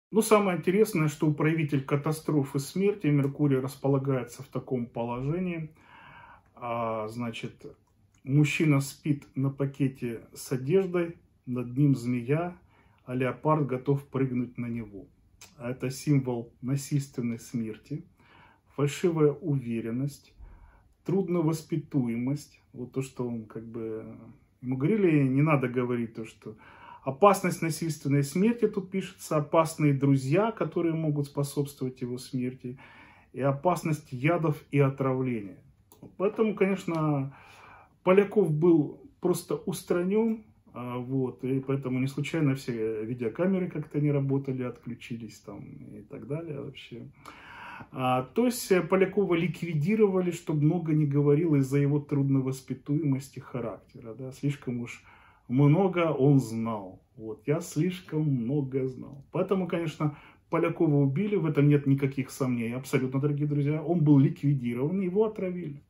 Ну, самое интересное, что управитель катастрофы смерти Меркурий располагается в таком положении. Значит, мужчина спит на пакете с одеждой, над ним змея, а леопард готов прыгнуть на него. Это символ насильственной смерти, фальшивая уверенность, трудновоспитуемость. Вот то, что он как бы... Ему говорили, не надо говорить то, что опасность насильственной смерти, тут пишется, опасные друзья, которые могут способствовать его смерти, и опасность ядов и отравления. Поэтому, конечно, Поляков был просто устранен, вот, и поэтому не случайно все видеокамеры как-то не работали, отключились там и так далее вообще. То есть Полякова ликвидировали, чтобы много не говорил из-за его трудновоспитуемости характера. Да? Слишком уж много он знал. Вот, я слишком много знал. Поэтому, конечно, Полякова убили, в этом нет никаких сомнений. Абсолютно, дорогие друзья. Он был ликвидирован, его отравили.